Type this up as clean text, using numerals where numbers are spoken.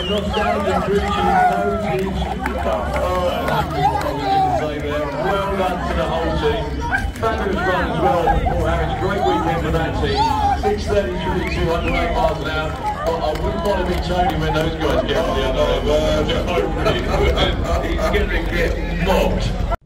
nostalgia creature knows his stuff. Well done to the whole team. Fabulous run as well. Paul Harris, great weekend for that team. 6:33, 208 miles an hour. But I wouldn't want to be Tony when those guys get on the other. He's going to get mobbed.